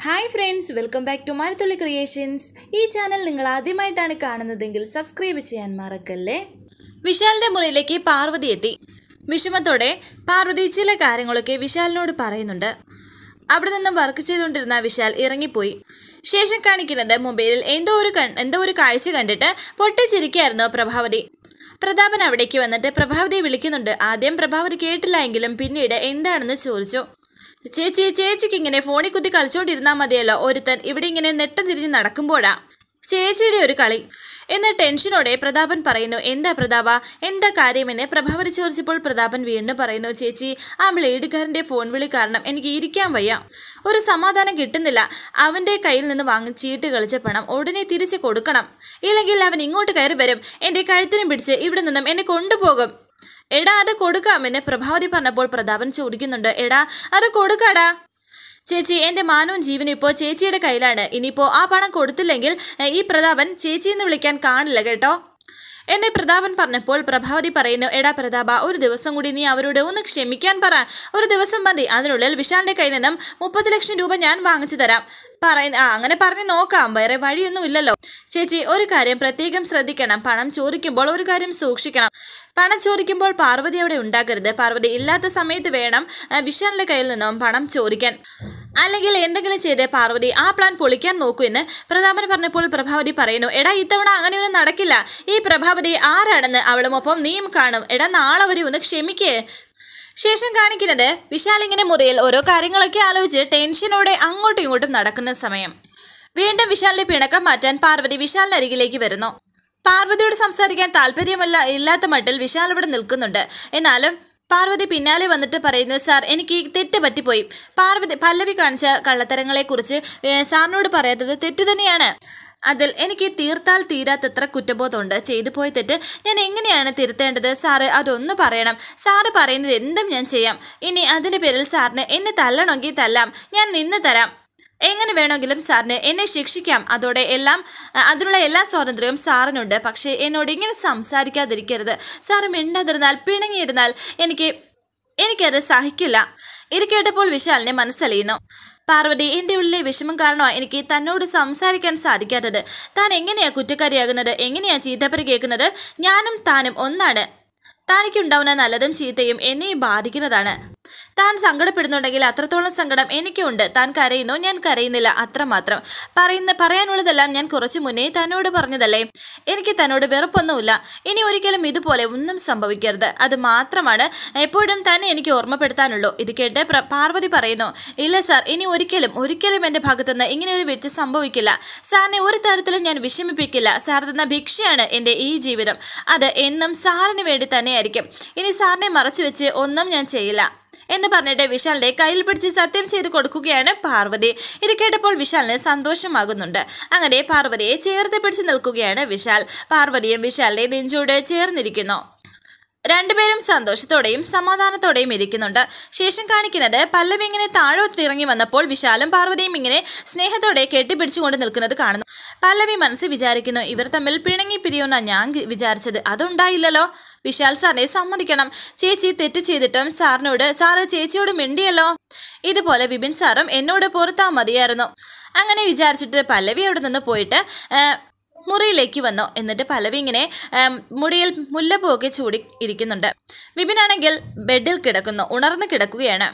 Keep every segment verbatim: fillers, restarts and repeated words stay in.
Hi friends, welcome back to Mazhathulli creations. ഈ channel നിങ്ങൾ ആദ്യമായിട്ടാണ് കാണുന്നതെങ്കിൽ സബ്സ്ക്രൈബ് ചെയ്യാൻ മറക്കല്ലേ. വിശാലിൻ്റെ മുറിയിലേക്ക് പാർവതി എത്തി. വിഷമത്തോടെ പാർവതി ചില കാര്യങ്ങളൊക്കെ വിശാലിനോട് പറയുന്നുണ്ട്. അവിടെ നിന്നും വർക്ക് ചെയ്തുകൊണ്ടിരുന്ന വിശാൽ ഇറങ്ങിപ്പോയി. ശേഷം കാണിക്കുന്നത് മൊബൈലിൽ എന്തോ ഒരു എന്തോ ഒരു കാഴ്ച കണ്ടിട്ട് പൊട്ടിച്ചിരിക്കുകയായിരുന്നു പ്രഭാവതി. പ്രതാപൻ അവിടേക്ക് വന്നിട്ട് പ്രഭാവതിയെ വിളിക്കുന്നുണ്ട്. ആദ്യം പ്രഭാവതി കേട്ടില്ല എങ്കിലും പിന്നീട് എന്താണെന്ന് ചോദിച്ചു. ചേച്ചി ചേച്ചിക്ക് ഇങ്ങനെ ഫോണിൽ കുത്തി കളിച്ചോണ്ടിരുന്നാൽ മതിയല്ലോ, ഒരുത്തൻ ഇവിടെ ഇങ്ങനെ നെട്ടം തിരിഞ്ഞ് നടക്കുമ്പോഴാ ചേച്ചിയുടെ ഒരു കളി എന്ന ടെൻഷനോടെ പ്രതാപൻ പറയുന്നു. എന്താ പ്രതാപ, എന്താ കാര്യമെന്ന് പ്രഭാവതി ചോദിച്ചപ്പോൾ പ്രതാപൻ വീണ്ടും പറയുന്നു. ചേച്ചി, ആ ബ്ലേഡുകാരൻ്റെ ഫോൺ വിളി കാരണം എനിക്ക് ഇരിക്കാൻ വയ്യ, ഒരു സമാധാനം കിട്ടുന്നില്ല. അവൻ്റെ കയ്യിൽ നിന്ന് വാങ്ങി ചീട്ട് കളിച്ച പണം ഉടനെ തിരിച്ച് കൊടുക്കണം, ഇല്ലെങ്കിൽ അവൻ ഇങ്ങോട്ട് കയറി വരും, എൻ്റെ കഴുത്തിനും പിടിച്ച് ഇവിടെ നിന്നും എന്നെ കൊണ്ടുപോകും. എടാ അത് കൊടുക്കാമെന്ന് പ്രഭാവതി പറഞ്ഞപ്പോൾ പ്രതാപൻ ചോദിക്കുന്നുണ്ട്. എടാ അത് കൊടുക്കാടാ. ചേച്ചി, എൻ്റെ മാനവും ജീവനും ഇപ്പോൾ ചേച്ചിയുടെ കയ്യിലാണ്. ഇനിയിപ്പോൾ ആ പണം കൊടുത്തില്ലെങ്കിൽ ഈ പ്രതാപൻ ചേച്ചിയെന്ന് വിളിക്കാൻ കാണില്ല കേട്ടോ എന്നെ പ്രതാപൻ പറഞ്ഞപ്പോൾ പ്രഭാവതി പറയുന്നു. എടാ പ്രതാപ, ഒരു ദിവസം കൂടി നീ അവരോട് ഒന്ന് ക്ഷമിക്കാൻ പറ, ഒരു ദിവസം മതി. അതിനുള്ളിൽ വിശാലിൻ്റെ കയ്യിൽ നിന്നും മുപ്പത് ലക്ഷം രൂപ ഞാൻ വാങ്ങിച്ചു തരാം. പറയുന്ന ആ അങ്ങനെ പറഞ്ഞ് നോക്കാം, വേറെ വഴിയൊന്നും ഇല്ലല്ലോ. ചേച്ചി, ഒരു കാര്യം പ്രത്യേകം ശ്രദ്ധിക്കണം, പണം ചോദിക്കുമ്പോൾ ഒരു കാര്യം സൂക്ഷിക്കണം. പണം ചോദിക്കുമ്പോൾ പാർവതി അവിടെ ഉണ്ടാക്കരുത്. പാർവതി ഇല്ലാത്ത സമയത്ത് വേണം വിശാലിൻ്റെ കയ്യിൽ നിന്നും പണം ചോദിക്കാൻ, അല്ലെങ്കിൽ എന്തെങ്കിലും ചെയ്ത് പാർവതി ആ പ്ലാൻ പൊളിക്കാൻ നോക്കൂ എന്ന് പ്രതാപൻ പറഞ്ഞപ്പോൾ പ്രഭാവതി പറയുന്നു. എടാ ഇത്തവണ അങ്ങനെയൊന്നും നടക്കില്ല. ഈ പ്രഭാവതി ആരാണെന്ന് അവളും ഒപ്പം നീയും കാണും. എടാ നാളെ വരെ ഒന്ന് ക്ഷമിക്കേ. ശേഷം കാണിക്കുന്നത് വിശാൽ ഇങ്ങനെ മുറിയിൽ ഓരോ കാര്യങ്ങളൊക്കെ ആലോചിച്ച് ടെൻഷനോടെ അങ്ങോട്ടും ഇങ്ങോട്ടും നടക്കുന്ന സമയം. വീണ്ടും വിശാലിന്റെ പിണക്കം മാറ്റാൻ പാർവതി വിശാലിന്റെ അരികിലേക്ക് വരുന്നു. പാർവതിയോട് സംസാരിക്കാൻ താല്പര്യമല്ല ഇല്ലാത്ത മട്ടിൽ വിശാൽ ഇവിടെ നിൽക്കുന്നുണ്ട്. എന്നാലും പാർവതി പിന്നാലെ വന്നിട്ട് പറയുന്നു. സാർ, എനിക്ക് തെറ്റ് പറ്റിപ്പോയി. പാർവതി പല്ലവി കാണിച്ച കള്ളത്തരങ്ങളെക്കുറിച്ച് സാറിനോട് പറയാത്തത് തെറ്റ് തന്നെയാണ്. അതിൽ എനിക്ക് തീർത്താൽ തീരാത്തത്ര കുറ്റബോധമുണ്ട്. ചെയ്തു പോയ തെറ്റ് ഞാൻ എങ്ങനെയാണ് തിരുത്തേണ്ടത്? സാറ് അതൊന്ന് പറയണം. സാറ് പറയുന്നത് എന്തും ഞാൻ ചെയ്യാം. ഇനി അതിൻ്റെ പേരിൽ സാറിന് എന്നെ തല്ലണമെങ്കിൽ തല്ലാം, ഞാൻ നിന്ന് തരാം. എങ്ങനെ വേണമെങ്കിലും സാറിന് എന്നെ ശിക്ഷിക്കാം. അതോടെ എല്ലാം അതിനുള്ള എല്ലാ സ്വാതന്ത്ര്യവും സാറിനുണ്ട്. പക്ഷേ എന്നോട് ഇങ്ങനെ സംസാരിക്കാതിരിക്കരുത്. സാറ് മിണ്ടാതിരുന്നാൽ, പിണങ്ങിയിരുന്നാൽ എനിക്ക് എനിക്കത് സഹിക്കില്ല. ഇത് കേട്ടപ്പോൾ വിശാലിനെ മനസ്സലിയുന്നു. പാർവതി, എൻ്റെ ഉള്ളിലെ വിഷമം കാരണമാണ് എനിക്ക് തന്നോട് സംസാരിക്കാൻ സാധിക്കാത്തത്. താൻ എങ്ങനെയാ കുറ്റക്കാരിയാകുന്നത്, എങ്ങനെയാ ചീത്തപ്പറി കേൾക്കുന്നത്? ഞാനും താനും ഒന്നാണ്. തനിക്കുണ്ടാവുന്ന നല്ലതും ചീത്തയും എന്നെ ബാധിക്കുന്നതാണ്. താൻ സങ്കടപ്പെടുന്നുണ്ടെങ്കിൽ അത്രത്തോളം സങ്കടം എനിക്കുണ്ട്. താൻ കരയുന്നു, ഞാൻ കരയുന്നില്ല, അത്രമാത്രം. പറയുന്ന പറയാനുള്ളതെല്ലാം ഞാൻ കുറച്ചു മുന്നേ തന്നോട് പറഞ്ഞതല്ലേ. എനിക്ക് തന്നോട് വെറുപ്പൊന്നുമില്ല. ഇനി ഒരിക്കലും ഇതുപോലെ ഒന്നും സംഭവിക്കരുത്. അത് മാത്രമാണ് എപ്പോഴും തന്നെ എനിക്ക് ഓർമ്മപ്പെടുത്താനുള്ളൂ. ഇത് കേട്ട് പാർവതി പറയുന്നു. ഇല്ല സാർ, ഇനി ഒരിക്കലും ഒരിക്കലും എൻ്റെ ഭാഗത്തുനിന്ന് ഇങ്ങനെ ഒരു വെച്ച് സംഭവിക്കില്ല. സാറിനെ ഒരു തരത്തിലും ഞാൻ വിഷമിപ്പിക്കില്ല. സാർ തന്ന ഭിക്ഷയാണ് എൻ്റെ ഈ ജീവിതം. അത് എന്നും സാറിന് വേണ്ടി തന്നെയായിരിക്കും. ഇനി സാറിനെ മറച്ചു വെച്ച് ഒന്നും ഞാൻ ചെയ്യില്ല എന്ന് പറഞ്ഞിട്ട് വിശാലിന്റെ കയ്യിൽ പിടിച്ച് സത്യം ചെയ്ത് കൊടുക്കുകയാണ് പാർവതി. ഇത് കേട്ടപ്പോൾ വിശാലിന് സന്തോഷമാകുന്നുണ്ട്. അങ്ങനെ പാർവതിയെ ചേർത്ത് പിടിച്ച് നിൽക്കുകയാണ് വിശാൽ. പാർവതിയും വിശാലിന്റെ നെഞ്ചോട് ചേർന്നിരിക്കുന്നു. രണ്ടുപേരും സന്തോഷത്തോടെയും സമാധാനത്തോടെയും ഇരിക്കുന്നുണ്ട്. ശേഷം കാണിക്കുന്നത് പല്ലവി ഇങ്ങനെ താഴോട്ട് ഇറങ്ങി വന്നപ്പോൾ വിശാലും പാർവതിയും ഇങ്ങനെ സ്നേഹത്തോടെ കെട്ടിപ്പിടിച്ചുകൊണ്ട് നിൽക്കുന്നത് കാണുന്നു. പല്ലവി മനസ്സിൽ വിചാരിക്കുന്നു, ഇവർ തമ്മിൽ പിണങ്ങി പിരിയുന്ന ഞാൻ വിചാരിച്ചത് അതുണ്ടായില്ലല്ലോ. വിശാൽ സാറിനെ സമ്മതിക്കണം. ചേച്ചി തെറ്റ് ചെയ്തിട്ടും സാറിനോട് സാറ് ചേച്ചിയോട് മിണ്ടിയല്ലോ. ഇതുപോലെ വിപിൻ സാറും എന്നോട് പുറത്താ മതിയായിരുന്നു. അങ്ങനെ വിചാരിച്ചിട്ട് പല്ലവി അവിടെ നിന്ന് പോയിട്ട് മുറിയിലേക്ക് വന്നു. എന്നിട്ട് പല്ലവി ഇങ്ങനെ മുടിയിൽ മുല്ലപ്പൂവൊക്കെ ചൂടി ഇരിക്കുന്നുണ്ട്. വിപിനാണെങ്കിൽ ബെഡിൽ കിടക്കുന്നു, ഉണർന്ന് കിടക്കുകയാണ്.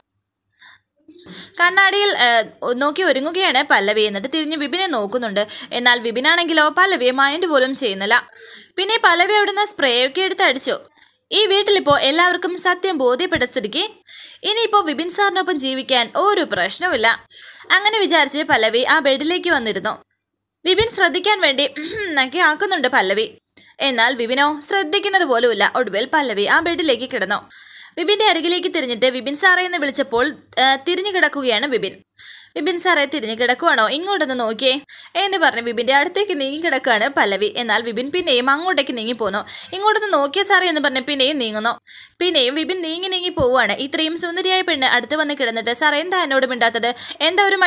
കണ്ണാടിയിൽ നോക്കി ഒരുങ്ങുകയാണ് പല്ലവി. എന്നിട്ട് തിരിഞ്ഞ് വിപിനെ നോക്കുന്നുണ്ട്. എന്നാൽ വിപിനാണെങ്കിലോ പല്ലവിയെ മൈൻഡ് പോലും ചെയ്യുന്നില്ല. പിന്നെ പല്ലവി അവിടുന്ന് സ്പ്രേ ഒക്കെ എടുത്ത് അടിച്ചു. ഈ വീട്ടിലിപ്പോൾ എല്ലാവർക്കും സത്യം ബോധ്യപ്പെട്ട സ്ഥിതിക്ക് ഇനിയിപ്പോൾ വിപിൻ സാറിനൊപ്പം ജീവിക്കാൻ ഒരു പ്രശ്നമില്ല. അങ്ങനെ വിചാരിച്ച് പല്ലവി ആ ബെഡിലേക്ക് വന്നിരുന്നു. വിപിൻ ശ്രദ്ധിക്കാൻ വേണ്ടി ഒക്കെ ആക്കുന്നുണ്ട് പല്ലവി. എന്നാൽ വിപിനോ ശ്രദ്ധിക്കുന്നത് പോലുമില്ല. ഒടുവിൽ പല്ലവി ആ ബെഡിലേക്ക് കിടന്നു. വിപിൻ്റെ അരികിലേക്ക് തിരിഞ്ഞിട്ട് വിപിൻ സാറേ എന്ന് വിളിച്ചപ്പോൾ തിരിഞ്ഞു കിടക്കുകയാണ് വിപിൻ. വിപിൻ സാറേ, തിരിഞ്ഞു കിടക്കുവാണോ? ഇങ്ങോട്ടൊന്ന് നോക്കിയേ എന്ന് പറഞ്ഞ് വിപിൻ്റെ അടുത്തേക്ക് നീങ്ങി കിടക്കുകയാണ് പല്ലവി. എന്നാൽ വിപിൻ പിന്നെയും അങ്ങോട്ടേക്ക് നീങ്ങി പോന്നു. ഇങ്ങോട്ടൊന്ന് നോക്കിയ സാറേ എന്ന് പറഞ്ഞ് പിന്നെയും നീങ്ങുന്നു. പിന്നെയും വിപിൻ നീങ്ങി നീങ്ങി പോവുകയാണ്. ഇത്രയും സുന്ദരിയായ പെണ്ണ് അടുത്ത് വന്ന് കിടന്നിട്ട് സാർ എന്താ എന്നോട് മിണ്ടാത്തത്? എന്താ ഒരു മടി?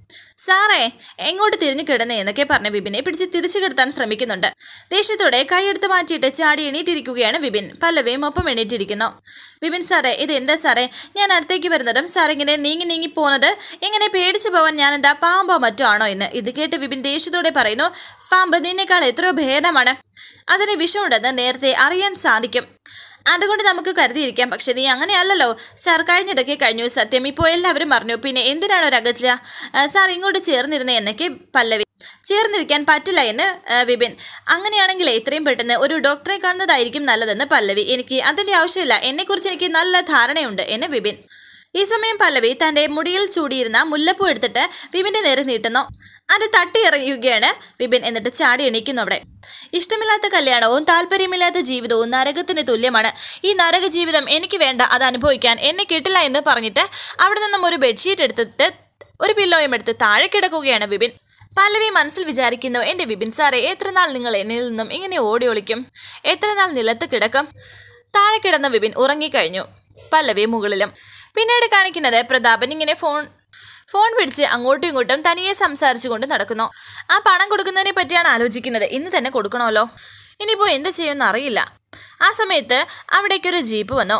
സാറേ എങ്ങോട്ട് തിരിഞ്ഞു കിടന്നേ എന്നൊക്കെ പറഞ്ഞ് വിപിനെ പിടിച്ച് തിരിച്ചു കിടത്താൻ ശ്രമിക്കുന്നുണ്ട്. ദേഷ്യത്തോടെ കൈയെടുത്ത് മാറ്റിയിട്ട് ചാടി എണീറ്റിരിക്കുകയാണ് വിപിൻ. പല്ലവിയും ഒപ്പം എണീറ്റിരിക്കുന്നു. വിപിൻ സാറേ ഇത് എന്താ സാറേ, ഞാൻ അടുത്തേക്ക് വരുന്നതും സാർ ഇങ്ങനെ നീങ്ങി നീങ്ങി പോകുന്നത്, എങ്ങനെ പേടിച്ചു പോവാൻ ഞാൻ എന്താ പാമ്പോ മറ്റോ ആണോ എന്ന്. ഇത് കേട്ട് വിപിൻ ദേഷ്യത്തോടെ പറയുന്നു, പാമ്പ് നിന്നേക്കാൾ എത്രയോ ഭേദമാണ്, അതിന് വിഷമുണ്ടെന്ന് നേരത്തെ അറിയാൻ സാധിക്കും, അതുകൊണ്ട് നമുക്ക് കരുതിയിരിക്കാം. പക്ഷെ നീ അങ്ങനെയല്ലല്ലോ സാർ, കഴിഞ്ഞിടയ്ക്ക് കഴിഞ്ഞു സത്യം, ഇപ്പോൾ എല്ലാവരും പറഞ്ഞു, പിന്നെ എന്തിനാണ് ഒരകറ്റില്ല സാർ ഇങ്ങോട്ട് ചേർന്നിരുന്നത് എന്നൊക്കെ പല്ലവി. ചേർന്നിരിക്കാൻ പറ്റില്ല എന്ന് വിപിൻ. അങ്ങനെയാണെങ്കിൽ എത്രയും പെട്ടെന്ന് ഒരു ഡോക്ടറെ കാണുന്നതായിരിക്കും നല്ലതെന്ന് പല്ലവി. എനിക്ക് അതിൻ്റെ ആവശ്യമില്ല, എന്നെക്കുറിച്ച് എനിക്ക് നല്ല ധാരണയുണ്ട് എന്ന് വിപിൻ. ഈ സമയം പല്ലവി തൻ്റെ മുടിയിൽ ചൂടിയിരുന്ന മുല്ലപ്പൂ എടുത്തിട്ട് വിപിൻ്റെ നേരെ നീട്ടുന്നു. അത് തട്ടി എറിയുകയാണ് വിപിൻ. എന്നിട്ട് ചാടി എണീക്കുന്നു. അവിടെ ഇഷ്ടമില്ലാത്ത കല്യാണവും താല്പര്യമില്ലാത്ത ജീവിതവും നരകത്തിന് തുല്യമാണ്. ഈ നരക ജീവിതം എനിക്ക് വേണ്ട, അത് അനുഭവിക്കാൻ എന്നെ കിട്ടില്ല എന്ന് പറഞ്ഞിട്ട് അവിടെ നിന്നും ഒരു ബെഡ്ഷീറ്റ് എടുത്തിട്ട് ഒരു പില്ലോയും എടുത്ത് താഴെ കിടക്കുകയാണ് വിപിൻ. പല്ലവി മനസ്സിൽ വിചാരിക്കുന്നു, എൻ്റെ വിപിൻ സാറേ എത്ര നാൾ നിങ്ങൾ എന്നിൽ നിന്നും ഇങ്ങനെ ഓടി ഒളിക്കും, എത്ര നാൾ നിലത്ത് കിടക്കും. താഴെ കിടന്ന വിപിൻ ഉറങ്ങിക്കഴിഞ്ഞു. പല്ലവി മുകളിലും. പിന്നീട് കാണിക്കുന്നത് പ്രതാപൻ ഇങ്ങനെ ഫോൺ ഫോൺ പിടിച്ച് അങ്ങോട്ടും ഇങ്ങോട്ടും തനിയെ സംസാരിച്ചു കൊണ്ട് നടക്കുന്നു. ആ പണം കൊടുക്കുന്നതിനെ പറ്റിയാണ് ആലോചിക്കുന്നത്. ഇന്ന് തന്നെ കൊടുക്കണമല്ലോ, ഇനിയിപ്പോൾ എന്ത് ചെയ്യുമെന്ന് അറിയില്ല. ആ സമയത്ത് അവിടേക്കൊരു ജീപ്പ് വന്നു.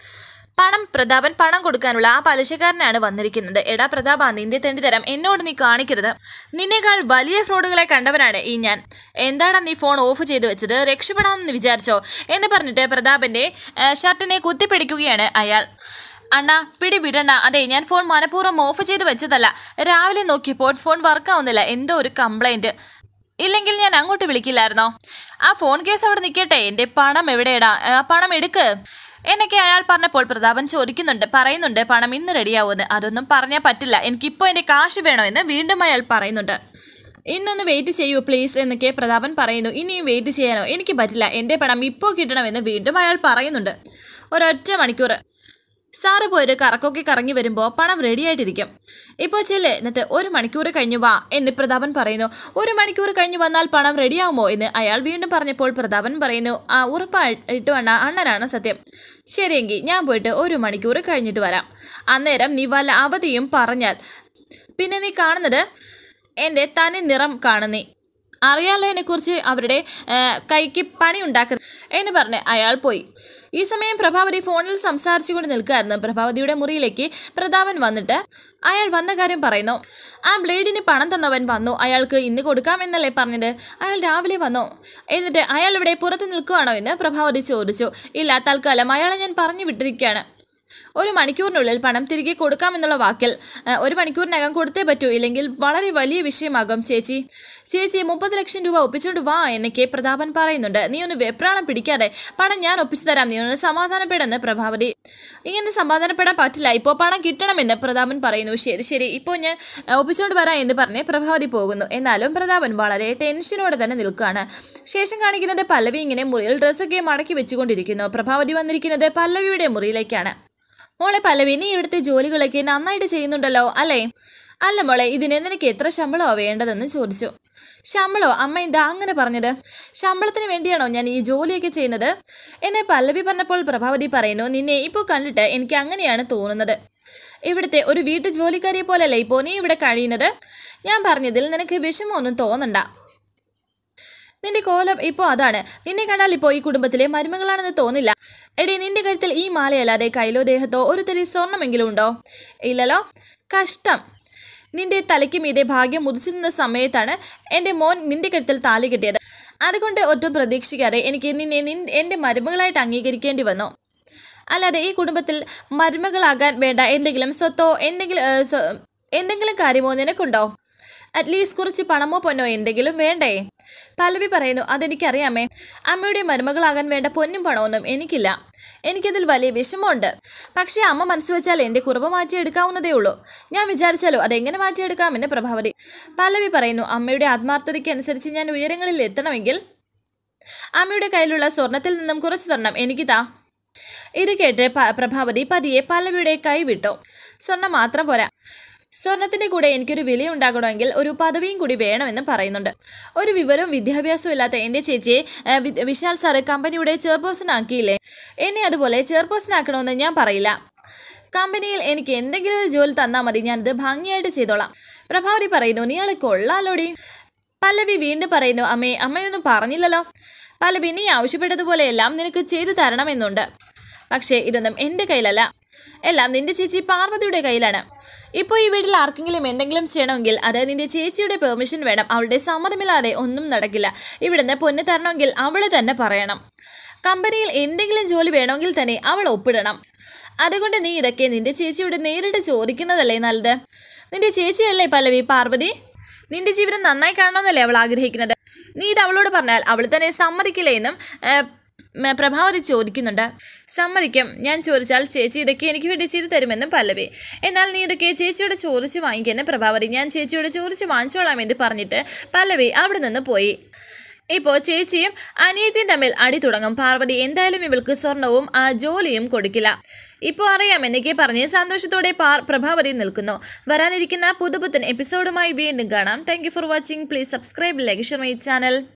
പണം പ്രതാപൻ പണം കൊടുക്കാനുള്ള ആ പലിശക്കാരനാണ് വന്നിരിക്കുന്നത്. എടാ പ്രതാപ, നിന്റെ തെണ്ടി തരം എന്നോട് നീ കാണിക്കരുത്, നിന്നേക്കാൾ വലിയ ഫ്രോഡുകളെ കണ്ടവനാണ് ഈ ഞാൻ. എന്താണ് നീ ഫോൺ ഓഫ് ചെയ്ത് വെച്ചത്, രക്ഷപ്പെടാമെന്ന് വിചാരിച്ചോ എന്ന് പറഞ്ഞിട്ട് പ്രതാപൻ്റെ ഷർട്ടിനെ കുത്തിപ്പിടിക്കുകയാണ് അയാൾ. അണ്ണാ പിടി വിടണ്ട, അതെ ഞാൻ ഫോൺ മനഃപൂർവ്വം ഓഫ് ചെയ്ത് വെച്ചതല്ല, രാവിലെ നോക്കിയപ്പോൾ ഫോൺ വർക്കാവുന്നില്ല, എന്തോ ഒരു കംപ്ലൈൻറ്റ്, ഇല്ലെങ്കിൽ ഞാൻ അങ്ങോട്ട് വിളിക്കില്ലായിരുന്നോ. ആ ഫോൺ കേസ് അവിടെ നിൽക്കട്ടെ, എൻ്റെ പണം എവിടെയടാ, ആ പണം എടുക്ക് എന്നൊക്കെ അയാൾ പറഞ്ഞപ്പോൾ പ്രതാപൻ ചോദിക്കുന്നുണ്ട്, പറയുന്നുണ്ട് പണം ഇന്ന് റെഡിയാവുമെന്ന്. അതൊന്നും പറഞ്ഞാൽ പറ്റില്ല, എനിക്കിപ്പോൾ എൻ്റെ കാശ് വേണമെന്ന് വീണ്ടും അയാൾ പറയുന്നുണ്ട്. ഇന്നൊന്ന് വെയിറ്റ് ചെയ്യൂ പ്ലീസ് എന്നൊക്കെ പ്രതാപൻ പറയുന്നു. ഇനിയും വെയിറ്റ് ചെയ്യാനോ, എനിക്ക് പറ്റില്ല, എൻ്റെ പണം ഇപ്പോൾ കിട്ടണമെന്ന് വീണ്ടും അയാൾ പറയുന്നുണ്ട്. ഒരൊറ്റ മണിക്കൂർ സാറ് പോയിട്ട് കറക്കൊക്കെ കറങ്ങി വരുമ്പോൾ പണം റെഡി ആയിട്ടിരിക്കും, ഇപ്പോൾ ചെല്ല്, എന്നിട്ട് ഒരു മണിക്കൂർ കഴിഞ്ഞു വാ എന്ന് പ്രതാപൻ പറയുന്നു. ഒരു മണിക്കൂർ കഴിഞ്ഞു വന്നാൽ പണം റെഡിയാവുമോ എന്ന് അയാൾ വീണ്ടും പറഞ്ഞപ്പോൾ പ്രതാപൻ പറയുന്നു, ആ ഉറപ്പായിട്ട് വേണ്ട, അണ്ണനാണ് സത്യം. ശരിയെങ്കിൽ ഞാൻ പോയിട്ട് ഒരു മണിക്കൂർ കഴിഞ്ഞിട്ട് വരാം. അന്നേരം നീ വല്ല അവധിയും പറഞ്ഞാൽ പിന്നെ നീ കാണുന്നത് എൻ്റെ തനി നിറം കാണുന്നേ, അറിയാലോ എന്നെക്കുറിച്ച്, അവരുടെ കൈക്ക് പണി ഉണ്ടാക്കരുത് എന്ന് പറഞ്ഞ് അയാൾ പോയി. ഈ സമയം പ്രഭാവതി ഫോണിൽ സംസാരിച്ചു കൊണ്ട് നിൽക്കുകയായിരുന്നു. പ്രഭാവതിയുടെ മുറിയിലേക്ക് പ്രതാപൻ വന്നിട്ട് അയാൾ വന്ന കാര്യം പറയുന്നു. ആ ബ്ലേഡിന് പണം തന്നവൻ വന്നു, അയാൾക്ക് ഇന്ന് കൊടുക്കാമെന്നല്ലേ പറഞ്ഞത്, അയാൾ രാവിലെ വന്നു, എന്നിട്ട് അയാൾ ഇവിടെ പുറത്ത് നിൽക്കുകയാണോ എന്ന് പ്രഭാവതി ചോദിച്ചു. ഇല്ല, തൽക്കാലം അയാളെ ഞാൻ പറഞ്ഞു വിട്ടിരിക്കുകയാണ്, ഒരു മണിക്കൂറിനുള്ളിൽ പണം തിരികെ കൊടുക്കാമെന്നുള്ള വാക്കിൽ ഒരു മണിക്കൂറിനകം കൊടുത്തേ പറ്റൂ, ഇല്ലെങ്കിൽ വളരെ വലിയ വിഷയമാകും ചേച്ചി. ചേച്ചി മുപ്പത് ലക്ഷം രൂപ ഒപ്പിച്ചുകൊണ്ട് വാ എന്നൊക്കെ പ്രതാപൻ പറയുന്നുണ്ട്. നീ ഒന്ന് വെപ്രാളം പിടിക്കാതെ, പണം ഞാൻ ഒപ്പിച്ചു തരാം, നീ ഒന്ന് സമാധാനപ്പെടുന്ന പ്രഭാവതി. ഇങ്ങനെ സമാധാനപ്പെടാൻ പറ്റില്ല, ഇപ്പോൾ പണം കിട്ടണമെന്ന് പ്രതാപൻ പറയുന്നു. ശരി ശരി ഇപ്പോൾ ഞാൻ ഒപ്പിച്ചുകൊണ്ട് വരാം എന്ന് പറഞ്ഞ് പ്രഭാവതി പോകുന്നു. എന്നാലും പ്രതാപൻ വളരെ ടെൻഷനോടെ തന്നെ നിൽക്കുകയാണ്. ശേഷം കാണിക്കുന്നത് പല്ലവി ഇങ്ങനെ മുറിയിൽ ഡ്രസ്സൊക്കെ മടക്കി വെച്ചുകൊണ്ടിരിക്കുന്നു. പ്രഭാവതി വന്നിരിക്കുന്നത് പല്ലവിയുടെ മുറിയിലേക്കാണ്. മോളെ പല്ലവി, നീ ഇവിടുത്തെ ജോലികളൊക്കെ നന്നായിട്ട് ചെയ്യുന്നുണ്ടല്ലോ അല്ലേ? അല്ല മോളെ, ഇതിന് നിനക്ക് എത്ര ശമ്പളമോ വേണ്ടതെന്ന് ചോദിച്ചു. ശമ്പളോ? അമ്മ എന്താ അങ്ങനെ പറഞ്ഞത്? ശമ്പളത്തിന് വേണ്ടിയാണോ ഞാൻ ഈ ജോലിയൊക്കെ ചെയ്യുന്നത് എന്നെ പല്ലവി പറഞ്ഞപ്പോൾ പ്രഭാവതി പറയുന്നു, നിന്നെ ഇപ്പോൾ കണ്ടിട്ട് എനിക്ക് അങ്ങനെയാണ് തോന്നുന്നത്. ഇവിടുത്തെ ഒരു വീട്ടു ജോലിക്കാരിയെ പോലല്ലേ ഇപ്പോൾ നീ ഇവിടെ കഴിയുന്നത്. ഞാൻ പറഞ്ഞതിൽ നിനക്ക് വിഷമമൊന്നും തോന്നണ്ട, നിന്റെ കോലം ഇപ്പോൾ അതാണ്. നിന്നെ കണ്ടാൽ ഇപ്പോൾ ഈ കുടുംബത്തിലെ മരുമകളാണെന്ന് തോന്നില്ല. എടി, നിന്റെ കഴുത്തിൽ ഈ മാലയല്ലാതെ കയ്യിലോ ദേഹത്തോ ഒരു തരി സ്വർണ്ണമെങ്കിലും ഉണ്ടോ? ഇല്ലല്ലോ. കഷ്ടം. നിന്റെ തലയ്ക്ക് മീതെ ഭാഗ്യം മുതിച്ചു നിന്ന സമയത്താണ് എൻ്റെ മോൻ നിന്റെ കഴുത്തിൽ താലി കെട്ടിയത്. അതുകൊണ്ട് ഒട്ടും പ്രതീക്ഷിക്കാതെ എനിക്ക് നിന്നെ നിൻ എൻ്റെ മരുമകളായിട്ട് അംഗീകരിക്കേണ്ടി വന്നു. അല്ലാതെ ഈ കുടുംബത്തിൽ മരുമകളാകാൻ വേണ്ട എന്തെങ്കിലും സ്വത്തോ എന്തെങ്കിലും എന്തെങ്കിലും കാര്യമോ നിനക്കുണ്ടോ? അറ്റ്ലീസ്റ്റ് കുറച്ച് പണമോ പൊന്നോ എന്തെങ്കിലും വേണ്ടേ? പല്ലവി പറയുന്നു, അതെനിക്കറിയാമേ, അമ്മയുടെ മരുമകളാകാൻ വേണ്ട പൊന്നും പണമൊന്നും എനിക്കില്ല. എനിക്കതിൽ വലിയ വിഷമമുണ്ട്. പക്ഷേ അമ്മ മനസ്സ് വെച്ചാൽ എൻ്റെ കുറവ് മാറ്റിയെടുക്കാവുന്നതേ ഉള്ളൂ. ഞാൻ വിചാരിച്ചാലോ അതെങ്ങനെ മാറ്റിയെടുക്കാമെന്ന് പ്രഭാവതി. പല്ലവി പറയുന്നു, അമ്മയുടെ ആത്മാർത്ഥതയ്ക്ക് അനുസരിച്ച് ഞാൻ ഉയരങ്ങളിൽ എത്തണമെങ്കിൽ അമ്മയുടെ കയ്യിലുള്ള സ്വർണത്തിൽ നിന്നും കുറച്ച് സ്വർണം എനിക്ക് താ. ഇത് കേട്ട് പ്രഭാവതി പതിയെ പല്ലവിയുടെ കൈ വിട്ടു. സ്വർണം മാത്രം പോരാ, സ്വർണത്തിൻ്റെ കൂടെ എനിക്കൊരു വിലയുണ്ടാകണമെങ്കിൽ ഒരു പദവിയും കൂടി വേണമെന്ന് പറയുന്നുണ്ട്. ഒരു വിവരവും വിദ്യാഭ്യാസവും ഇല്ലാത്ത എൻ്റെ ചേച്ചിയെ വിശാൽ സാറ് കമ്പനിയുടെ ചെയർപേഴ്സൺ ആക്കിയില്ലേ, എന്നെ അതുപോലെ ചെയർപേഴ്സൺ ആക്കണമെന്ന് ഞാൻ പറയില്ല. കമ്പനിയിൽ എനിക്ക് എന്തെങ്കിലും ഒരു ജോലി തന്നാൽ മതി, ഞാനിത് ഭംഗിയായിട്ട് ചെയ്തോളാം. പ്രഭാവതി പറയുന്നു, നീ ആളെ കൊള്ളാലോടി. പല്ലവി വീണ്ടും പറയുന്നു, അമ്മേ അമ്മയൊന്നും പറഞ്ഞില്ലല്ലോ. പല്ലവി, നീ ആവശ്യപ്പെട്ടതുപോലെ എല്ലാം നിനക്ക് ചെയ്തു തരണമെന്നുണ്ട്. പക്ഷേ ഇതൊന്നും എൻ്റെ കയ്യിലല്ല, എല്ലാം നിന്റെ ചേച്ചി പാർവതിയുടെ കയ്യിലാണ്. ഇപ്പോൾ ഈ വീട്ടിൽ ആർക്കെങ്കിലും എന്തെങ്കിലും ചെയ്യണമെങ്കിൽ അത് നിന്റെ ചേച്ചിയുടെ പെർമിഷൻ വേണം. അവളുടെ സമ്മതമില്ലാതെ ഒന്നും നടക്കില്ല. ഇവിടുന്ന് പൊന്ന് തരണമെങ്കിൽ അവള് തന്നെ പറയണം. കമ്പനിയിൽ എന്തെങ്കിലും ജോലി വേണമെങ്കിൽ തന്നെ അവൾ ഒപ്പിടണം. അതുകൊണ്ട് നീ ഇതൊക്കെ നിന്റെ ചേച്ചിയോട് നേരിട്ട് ചോദിക്കുന്നതല്ലേ നല്ലത്. നിന്റെ ചേച്ചിയല്ലേ പല്ലവി പാർവതി? നിന്റെ ജീവിതം നന്നായി കാണണമെന്നല്ലേ അവൾ ആഗ്രഹിക്കുന്നത്. നീ ഇത് അവളോട് പറഞ്ഞാൽ അവൾ തന്നെ സമ്മതിക്കില്ലേ എന്നും പ്രഭാവതി ചോദിക്കുന്നുണ്ട്. സമ്മതിക്കും, ഞാൻ ചോദിച്ചാൽ ചേച്ചി ഇതൊക്കെ എനിക്ക് വേണ്ടി ചെയ്തു തരുമെന്നും പല്ലവി. എന്നാൽ നീ ഇതൊക്കെ ചേച്ചിയോട് ചോദിച്ച് വാങ്ങിക്കുമെന്ന് പ്രഭാവതി. ഞാൻ ചേച്ചിയോട് ചോദിച്ച് വാങ്ങിച്ചോളാം എന്ന് പറഞ്ഞിട്ട് പല്ലവി അവിടെ നിന്ന് പോയി. ഇപ്പോൾ ചേച്ചിയും അനിയത്തിയും തമ്മിൽ അടി തുടങ്ങും. പാർവതി എന്തായാലും ഇവൾക്ക് സ്വർണവും ആ ജോലിയും കൊടുക്കില്ല. ഇപ്പോൾ അറിയാം എന്നൊക്കെ പറഞ്ഞ് സന്തോഷത്തോടെ പാർ പ്രഭാവതി നിൽക്കുന്നു. വരാനിരിക്കുന്ന പുതുപുത്തൻ എപ്പിസോഡുമായി വീണ്ടും കാണാം. Thank you for watching. Please subscribe, like, share my channel.